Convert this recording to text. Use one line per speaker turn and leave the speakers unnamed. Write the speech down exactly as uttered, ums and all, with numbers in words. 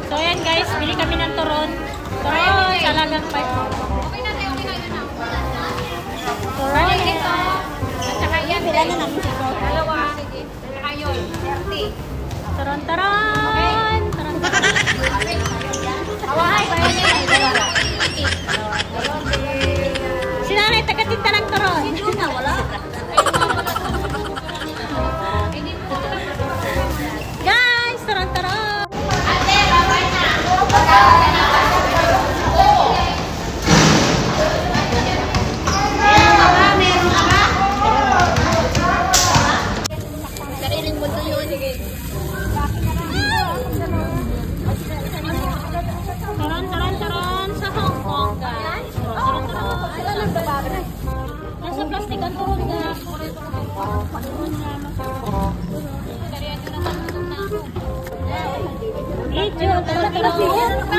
So ayan guys, bili kami ng turon. Turon, salagang pa.
Okay na tayo, okay na yun na.
Turon.
At saka yan,
Pila na namin siya.
dalawa. Sige. At saka yun, thirty.
Turon, turon. Turon, turon.
Away, bayan niya na dalawa.
Si nanay, taga-tinta ng turon.
Na, wala.
Guys, turon, turon.
Ate, babay na. Sariling mundo yun. Sige.
Turon, turon, turon. Sa Hong Kong, guys. Turon, turon. Nasa plastic ang turon, guys. Video, turon, turon.